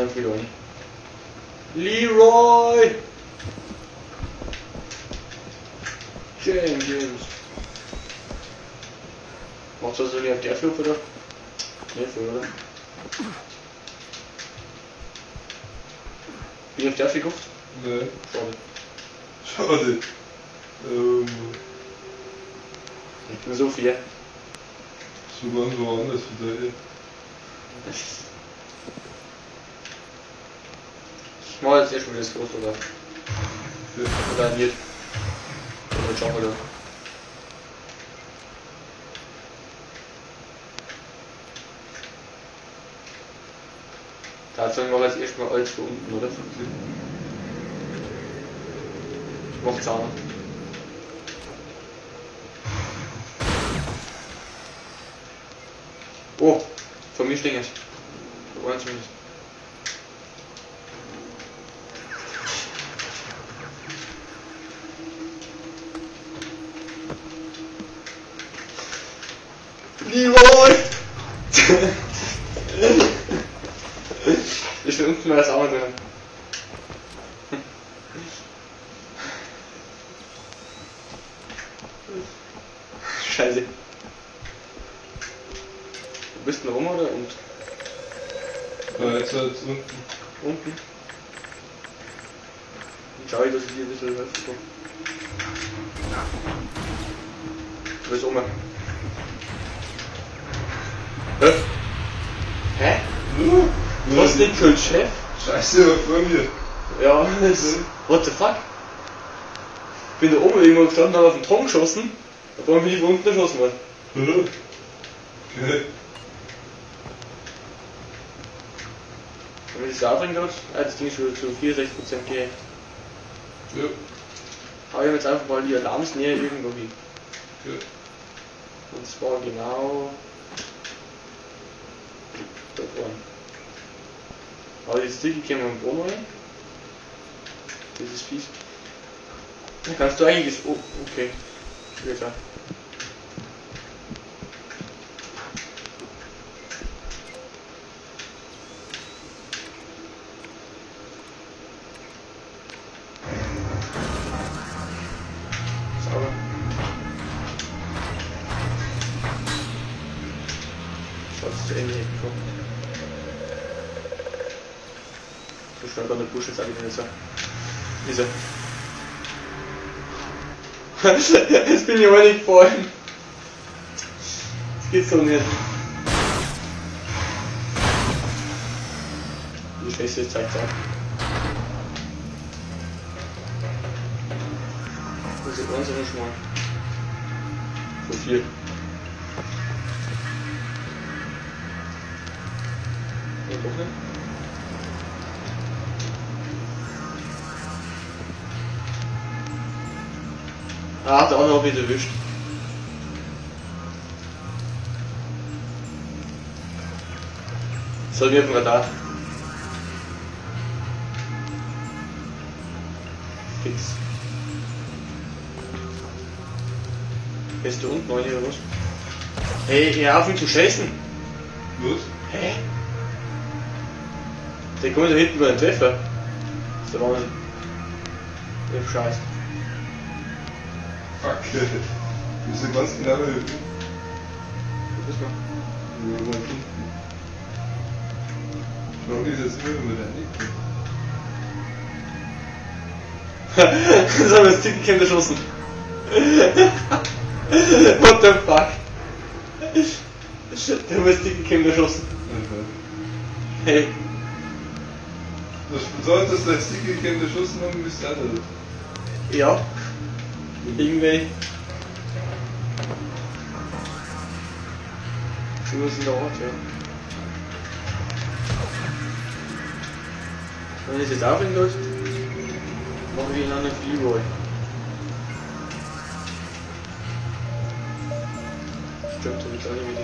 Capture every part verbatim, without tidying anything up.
einfach wieder rein. Leroy! James, James. Macht's also nicht auf der Flug, oder? Ne, voll, oder? Bin ich auf der Flug gehofft? Ne. Schade. Schade. Ähm. Ich bin so viel. So ganz woanders wieder hier. Ich mach jetzt erstmal das groß, oder? Ja. Oder nicht. Oder Job, oder? Dazu machen wir jetzt erstmal alles für unten, oder? Ich mach Zahn. Oh, von mir stinkt es. Von uns zumindest. Leroy! Ich bin unten mal das Auge drin. Scheiße. Wo bist du denn rum oder? Und Ja, jetzt halt unten. unten? Ich schau, dass ich hier ein bisschen helfen kann. Du bist oben. Hä? Hä? Ja, Was denn für ein Chef? Scheiße, war vor mir. Ja, das. What the fuck? Ich bin da oben irgendwo gestanden, habe auf den Turm geschossen, da bin ich von unten erschossen worden. Ja. Okay. Wenn ich das aufhängen gerade, ah, das Ding ist schon zu vierundsechzig Prozent gehackt. Ja. Aber ich habe jetzt einfach mal die Alarmsnähe irgendwo hin. Okay. Und zwar genau da vorne. Aber jetzt Ticket käme am Boden rein. Das ist fies. Dann kannst du eigentlich das. Oh, okay. Wieder klar. Sauber. Schaut zu Ende gekommen. So schnell kann der Busch jetzt eigentlich nicht so. Ist er. Jetzt bin ich aber nicht gefallen. Das geht so nicht. Die Schwester zeigt es auch. Das ist ganz oder schmal. So viel. Ja, doch nicht. Ah, hat er auch noch wieder erwischt. So, wir haben Radar. Fix. Bist du unten oder was? Hey, hör auf ihn zu schießen! Was? Hä? Der kommt da hinten bei den Treffer. Das ist der Wahnsinn. Der ist scheiße. Fuck. Wir sind ganz genau bei hinten. Wo bist du? Ja, ganz hinten. Ich frage mich jetzt immer, wo der liegt. Das haben wir das Ticket erschossen. What the fuck? Der haben wir das Ticket erschossen. Hey. Das bedeutet, dass der Sticker erschossen haben, bis der andere. Ja. Irgendwie. Schuhe sind der Ort, ja. Wenn ich jetzt aufhängen läuft, mache ich ihn an den Leroy. Stimmt, da gibt's auch nicht mit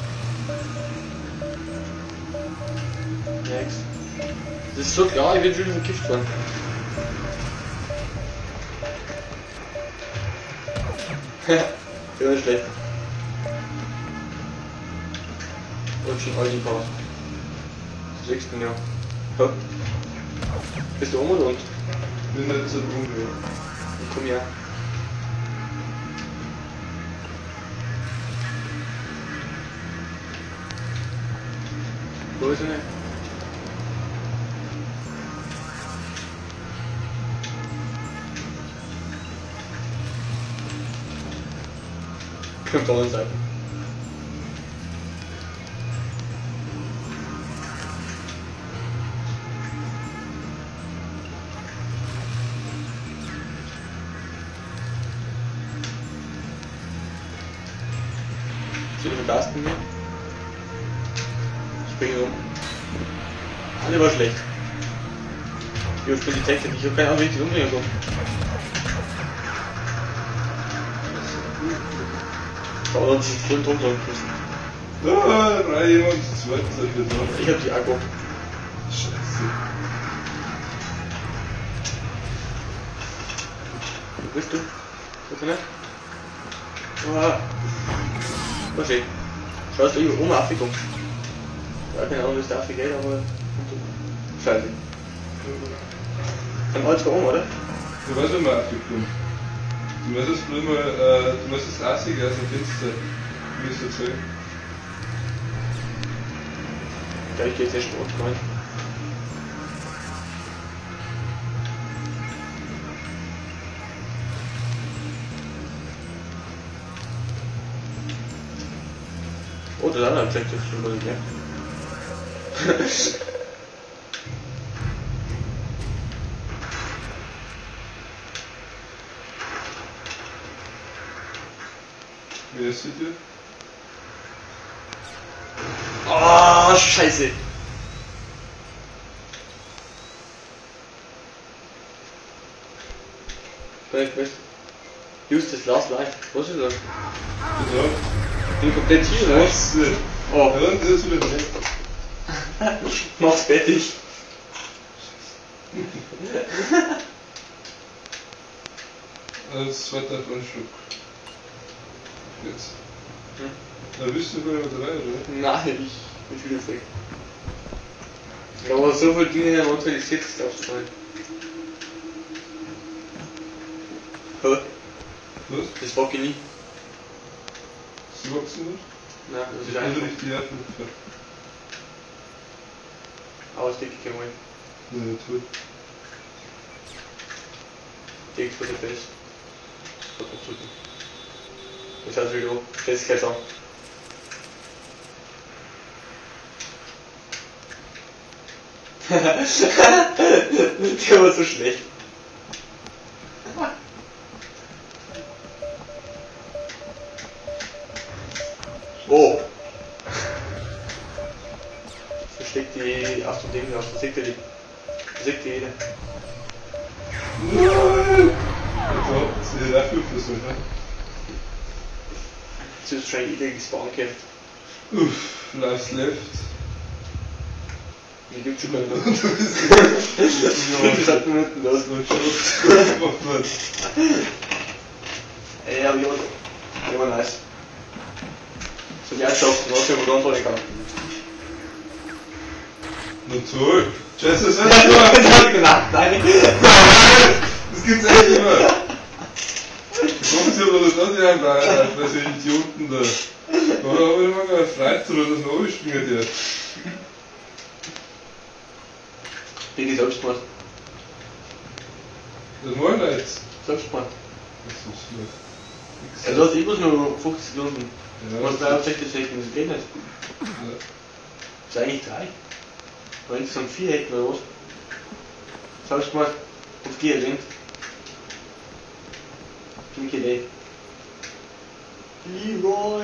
ihm. Next. Das ist so klar, ich bin schon verkifft worden. Ja, nicht schlecht. Und schon all die Paar. sechzehn Jahre. Ja. Bist du oben oder unten? Bin nicht so dumm, ja. Ich komm ja. Wo ist er nicht? Kommt auf der Seite. Sind wir Tasten hier? Springen um. Alle war schlecht. Ich hab die Texte, ich hab keine Ahnung, wie ich die umbringen soll. Aber dann sind voll drunter müssen. Ah, drei jemand, das zweite seid ihr da. Ich hab die Akku. Scheiße. Wo bist du? Bist du nicht? Ah. War schön. Schau, dass du irgendwo oben aufgekommen. Ja, keine Ahnung, wie es da geht, aber. Scheiße. Kann alles oben, oder? Du weißt, wie man aufgekommen. Du müsstest bloß mal, äh, du müsstest rausgehen aus dem Fenster. Wie ist das so? Ja, ich geh jetzt erst mal unten rein. Oh, der andere checkt jetzt schon mal nicht mehr. Wer ist die Tür? Oh, Scheiße! Vielleicht bist Just das Last Life. Was ist das? Ja. Bin komplett hier, oder? Scheiße. Oh, Ja, das ist wieder weg. mach's fertig. Als zweiter Grundstück. Jetzt. Hm. Da bist du gar nicht mehr dabei, oder? Nein, ich bin schon wieder weg. Ja, aber so viele Dinge in der Notwendigkeit darfst du nicht. Hä? Was? Das fuck ich nie. Sie wachsen nicht? Nein, das ist Ich bin einfach. richtig nervig. Aber das denke ich mal. Ja, toll. Die X für die Face. Das heißt wieder, das ist kein Song. Der war so schlecht. Oh! Versteckt die auf dem Ding aus, da sieht er die. Da sieht die jeder. Nein! Also, sie hat auch viel versucht, ne? Das ist wahrscheinlich jeder gespawnt gehabt. Uff, life's left. Wie gibt's schon gar nicht. Du bist Das hat mir nicht das war schon gemacht worden. Ey, aber jemand. Jemand nice. So die Erstschaften, was ich mir dann anfangen kann. Na toll! Scheiße, das ist immer! Genau, nein. Das gibt's echt immer! Kommen Sie aber das nicht an, bei diese Idioten da. Da habe ich immer eine Freizeit, dass man abspringen darf. Bin ich Selbstmord. Das wollen wir jetzt. Selbstmord. Das ist schlecht. Ja, du hast immer nur fünfzig Sekunden. Ja, Du hast das dreiundsechzig Sekunden, das geht nicht. ja. Das ist eigentlich drei. Weil insgesamt vier hätten wir was. Selbstmord auf G erwähnt. Gute Idee. Leroy.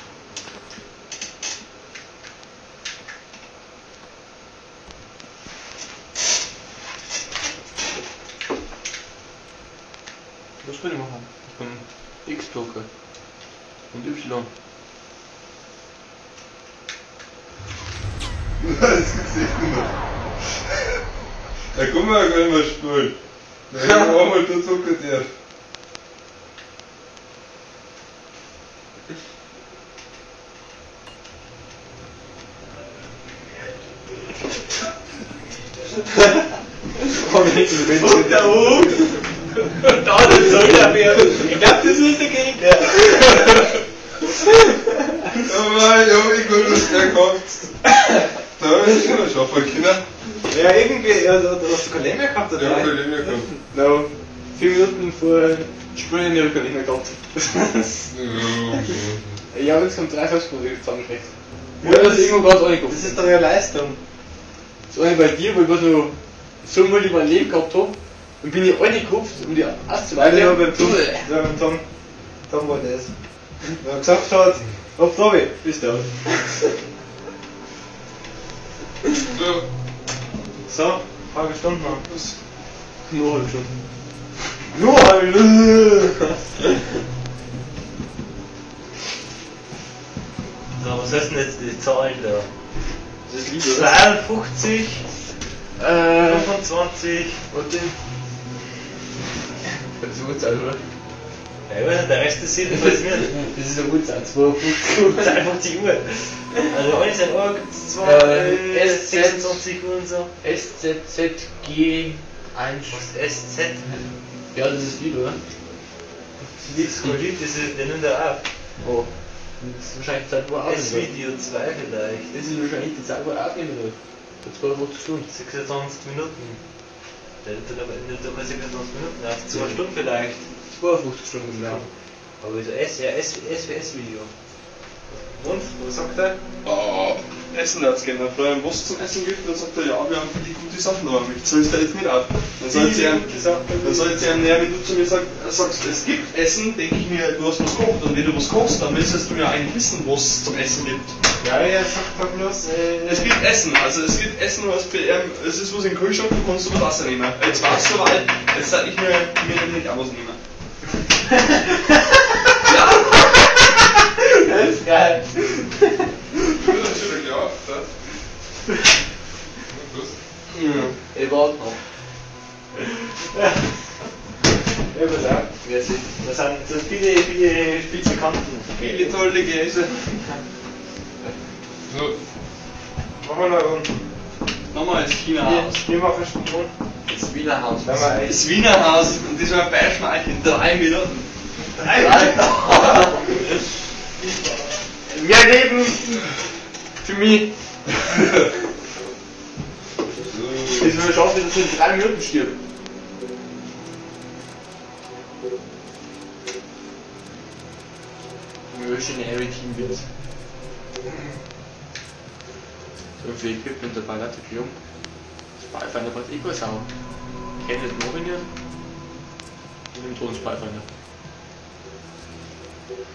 Was kann ich machen? Ich kann X drucken. Und Y. Das gibt's echt immer. Da kann man ja gar nicht mehr spielen. Da hätten wir auch mal da zocken darf. Komm hinten, wenn Und da oben! Da der Zollabwehr! Ich glaub, das ist der Gegner! Aber ja, ich gut, dass der kommt. Da ist schon ein Schaffer, Kinder. Ja, irgendwie, ja, da hast du keine Lämme gehabt, oder? Ja, keine Linie gehabt. No, vier Minuten vor Spielen in der Rückerlinie gehabt. Ja, Ja, jetzt kommt drei Festspiele zusammengeschickt. Ja, das ist irgendwo ganz angekommen. Das ist doch eine Leistung. Das eine bei dir, wo ich was noch so mal lieber ein Leben gehabt habe. Und bin ich reingekupft, um die auszuweichen. Ja, beim Tom, ja, beim Tom, Tom war das. Wenn er gesagt hat, auf Tobi, bist du. so. So, halbe Stunde noch. Nur halb schon. Nur halbe Stunde! So, was heißt denn jetzt die Zahlen da? Das ist lieb, oder? zweiundfünfzig, Äh, fünfundzwanzig, warte. Das ist eine Uhrzeit, oder? ja, ich weiß nicht, der Rest ist jedenfalls nicht. Das ist eine Uhrzeit, zweiundfünfzig. zweiundfünfzig Uhr. Also eins ein Uhr, zwei, Äh, äh, S Z. sechsundzwanzig Uhr und so. S Z Z G eins. Was ist S Z? Ja, das ist viel, oder? Das ist voll lieb, das ist, der nimmt er auf. Oh. Das ist wahrscheinlich die Zeit, wo er aufnehmen S-Video zwei vielleicht. Das ist wahrscheinlich die Zeit, wo er aufnehmen wird. Für zweiundfünfzig Stunden. sechsundzwanzig Minuten. Der nimmt aber nicht einmal sechsundzwanzig Minuten auf. zwei Stunden vielleicht. zweiundfünfzig Stunden genau. Aber so S, ja, S, S für S-Video. Und, was sagt er? Oh, Essen hat's gerne. Wenn was zum Essen gibt, dann sagt er, ja, wir haben viele gute Sachen, aber mich soll es da jetzt nicht auf. Dann soll ich ihm, dann soll ich ihm, naja, wenn du zu mir sag, sagst, es gibt Essen, denke ich mir, du hast was gekocht. Und wenn du was kochst, dann müsstest du ja eigentlich wissen, was es zum Essen gibt. Ja, er sagt doch bloß, äh, Es gibt Essen, also es gibt Essen, was für ihn, es ist was im Kühlschrank, du kannst du Wasser nehmen. Jetzt warst du soweit, jetzt sag ich mir, mir natürlich auch was nehmen. Ja! Das ist geil. Das ist schon klar, das. Ja. Ich warte noch. ja, pass auf. Wer sieht? Das sind, das sind viele, viele spitze Kanten. Viele tolle Gäste. So, Machen wir noch eine Runde. nochmal ins China Wir, Haus. wir machen spontan. Das Wiener Haus. Wenn wir ein- Das Wiener Haus, und das war Beischmark in drei Minuten. Mehr Leben für mich. So. Das würde schaffen, dass ich in drei Minuten stirb. Mercenary Team wird. So viel Equipment dabei, das ist jung. Spyfinder passt eh gut sau. Kennt den Morin und den Ton Spyfinder.